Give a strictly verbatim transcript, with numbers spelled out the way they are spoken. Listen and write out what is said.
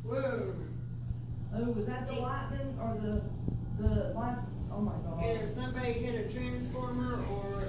Whoa. Oh, was that the lightning or the, the light? Oh my God. Either somebody hit a transformer or